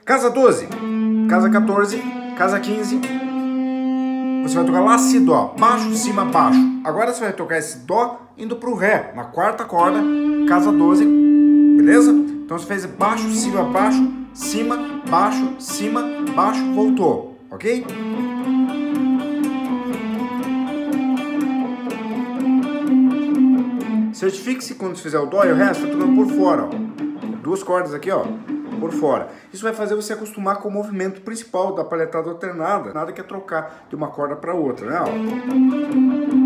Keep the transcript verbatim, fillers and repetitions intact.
Casa doze, casa quatorze, casa quinze. Você vai tocar Lá, Si, Dó, baixo, cima, baixo. Agora você vai tocar esse Dó indo pro Ré, na quarta corda, casa doze, beleza? Então você fez baixo, cima, baixo, cima, baixo, cima, baixo, voltou, ok? Certifique-se quando você fizer o Dó e o Ré, você está tocando por fora, ó. Duas cordas aqui, ó, por fora. Isso vai fazer você acostumar com o movimento principal da palhetada alternada. Nada que é trocar de uma corda para outra, né? Ó.